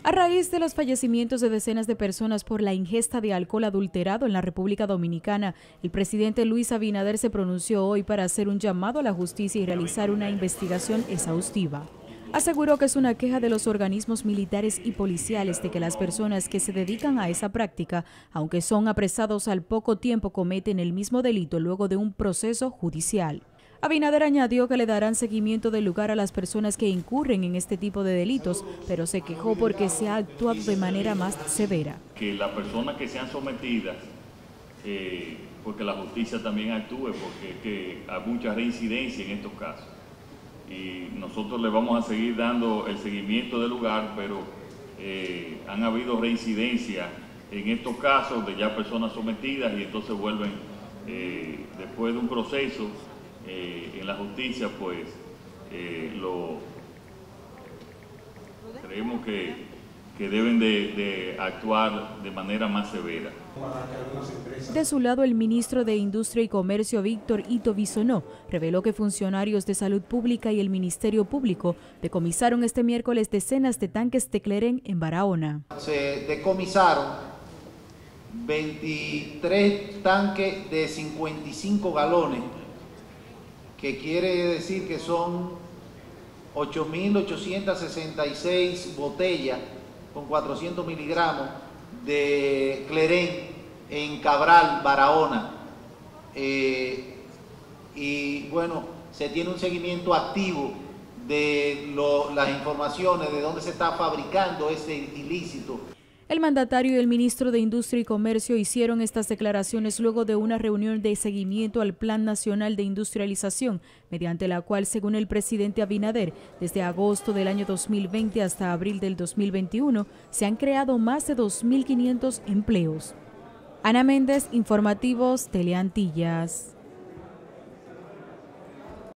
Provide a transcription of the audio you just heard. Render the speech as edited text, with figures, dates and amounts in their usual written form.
A raíz de los fallecimientos de decenas de personas por la ingesta de alcohol adulterado en la República Dominicana, el presidente Luis Abinader se pronunció hoy para hacer un llamado a la justicia y realizar una investigación exhaustiva. Aseguró que es una queja de los organismos militares y policiales de que las personas que se dedican a esa práctica, aunque son apresados al poco tiempo, cometen el mismo delito luego de un proceso judicial. Abinader añadió que le darán seguimiento del lugar a las personas que incurren en este tipo de delitos, pero se quejó porque se ha actuado de manera más severa. Que las personas que sean sometidas, porque la justicia también actúe, porque hay mucha reincidencia en estos casos. Y nosotros le vamos a seguir dando el seguimiento del lugar, pero han habido reincidencia en estos casos de ya personas sometidas y entonces vuelven, después de un proceso, en la justicia, pues creemos que deben de actuar de manera más severa. De su lado, el ministro de Industria y Comercio, Víctor Ito Bisonó, reveló que funcionarios de Salud Pública y el Ministerio Público decomisaron este miércoles decenas de tanques de Cleren en Barahona. Se decomisaron 23 tanques de 55 galones, que quiere decir que son 8.866 botellas con 400 miligramos de Cleren en Cabral, Barahona. Y bueno, se tiene un seguimiento activo de las informaciones de dónde se está fabricando ese ilícito. El mandatario y el ministro de Industria y Comercio hicieron estas declaraciones luego de una reunión de seguimiento al Plan Nacional de Industrialización, mediante la cual, según el presidente Abinader, desde agosto del año 2020 hasta abril del 2021, se han creado más de 2.500 empleos. Ana Méndez, Informativos Teleantillas.